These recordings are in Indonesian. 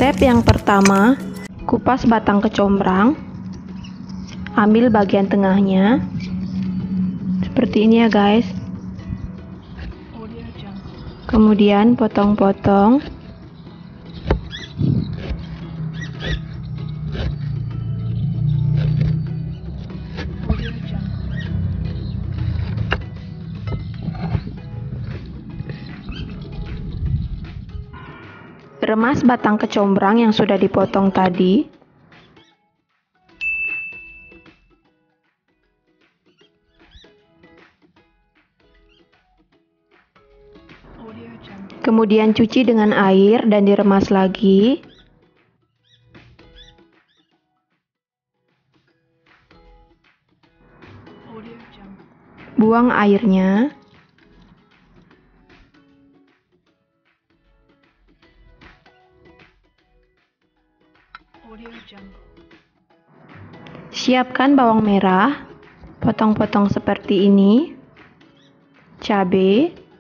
Step yang pertama, kupas batang kecombrang. Ambil bagian tengahnya. Seperti ini ya guys. Kemudian potong-potong. Remas batang kecombrang yang sudah dipotong tadi. Kemudian cuci dengan air dan diremas lagi. Buang airnya. Siapkan bawang merah, potong-potong seperti ini. Cabai.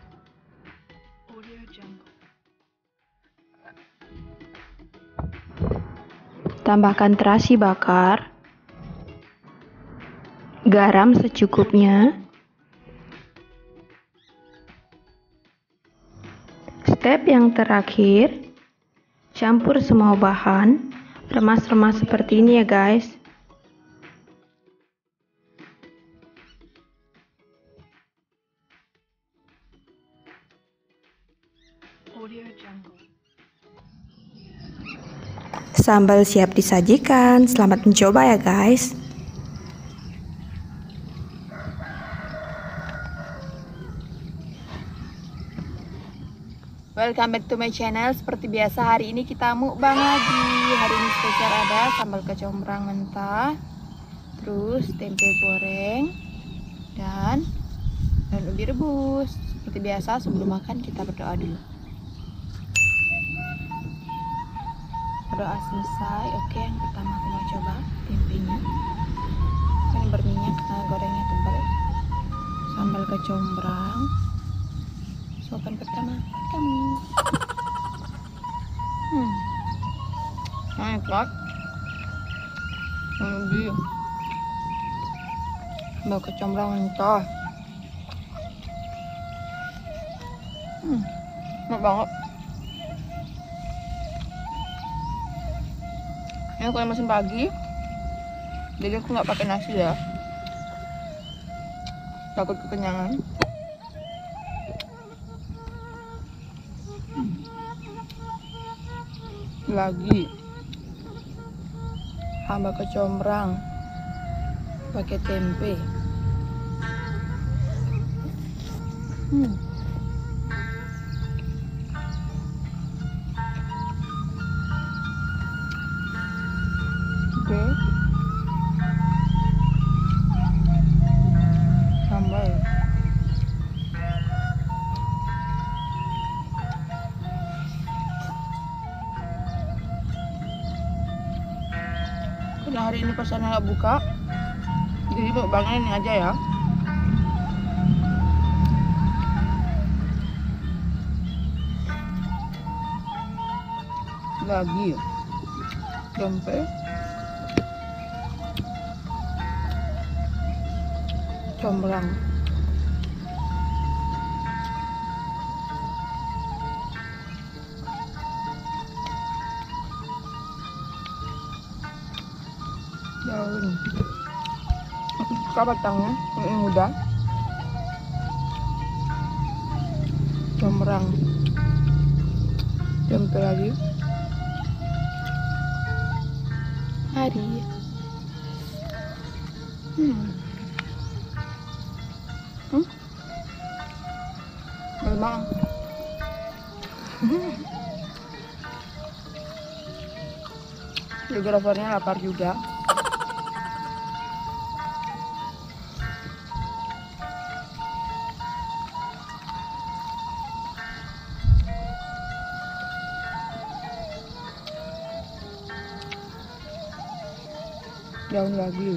Tambahkan terasi bakar, garam secukupnya. Step yang terakhir, campur semua bahan, remas-remas seperti ini ya guys. Sambal siap disajikan. Selamat mencoba ya guys. Welcome back to my channel. Seperti biasa hari ini kita mukbang lagi. Hari ini spesial ada sambal kecombrang mentah, terus tempe goreng dan ubi rebus. Seperti biasa sebelum makan kita berdoa dulu. Berdoa selesai. Oke, yang pertama aku mau coba tempenya. Ini berminyak, gorengnya tebal. Sambal kecombrang. Suapan pertama buat kamu. Enak. Lebih. Sambal kecombrang mentah. Enak banget. Ini aku mesin pagi, jadi aku nggak pakai nasi ya, takut kekenyangan. Lagi sambal kecombrang pakai tempe. Oke. Sambal. Karena hari ini pasarnya nggak buka, jadi mukbangnya ini aja ya. Lagi tempe, combrang. Daun. Aku suka batangnya, ini muda. Combrang. Tempe lagi. Hari. Memang. Videografernya lapar juga. Daun lagi.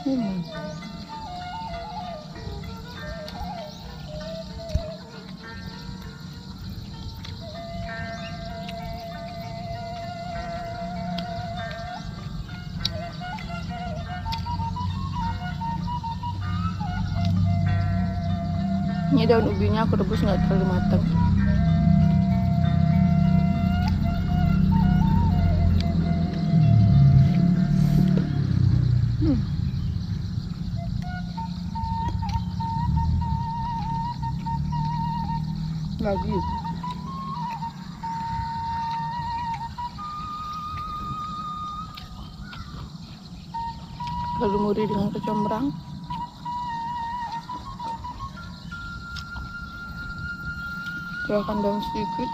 Ini daun ubinya aku rebus nggak terlalu matang. Lagi. Lalu muri dengan kecombrang. Keluarkan daun sedikit.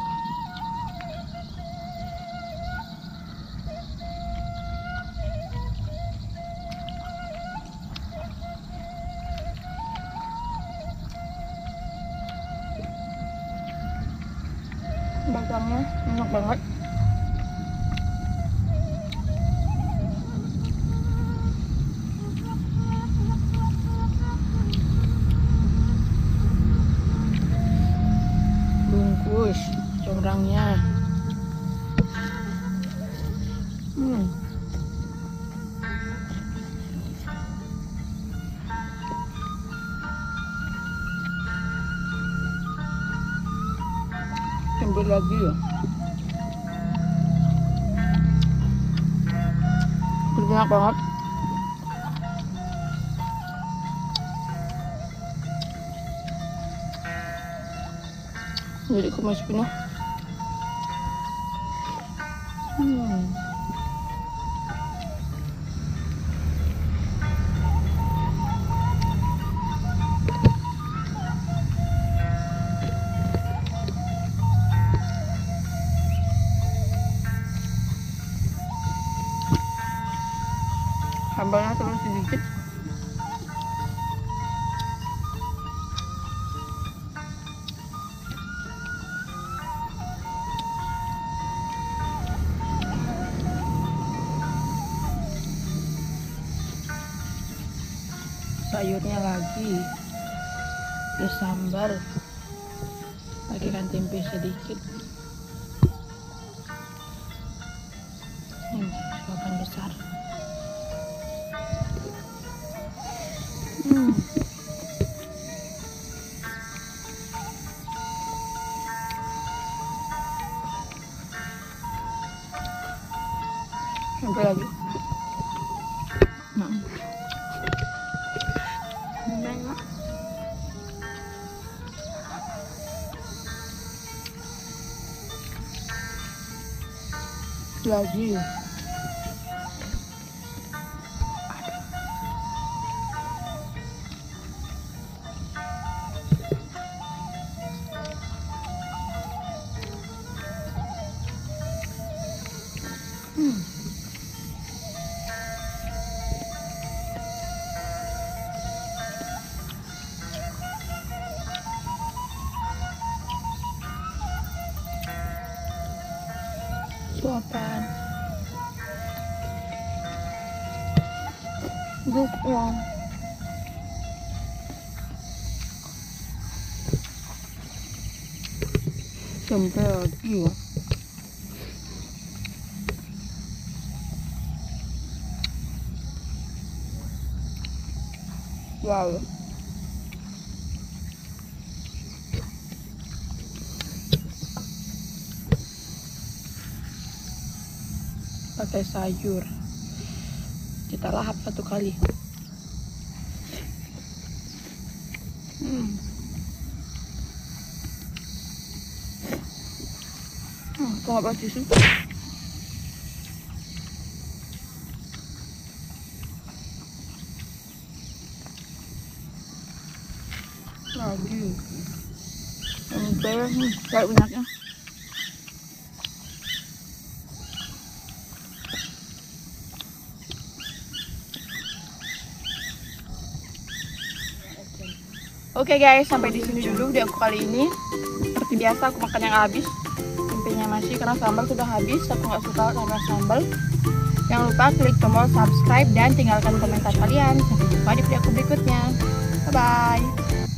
Batangnya enak banget. Bungkus combrangnya. Campur lagi ya. Enak banget. Jadi aku masih penuh. Sambalnya terus sedikit. Sayurnya lagi, terus sambal, pakai tempe sedikit. Suapan besar. Sampai lagi. Lagi. Suapan. Dukung. Sampai lagi. Wow. Pakai sayur, kita lahap satu kali. Kok nggak pakai tisu? Lagi. Kayak minyaknya. Oke guys, sampai di sini dulu video aku kali ini. Seperti biasa aku makan yang habis. Tempenya masih karena sambal sudah habis. Aku nggak suka karena sambal. Jangan lupa klik tombol subscribe dan tinggalkan komentar kalian. Sampai jumpa di video aku berikutnya. Bye-bye.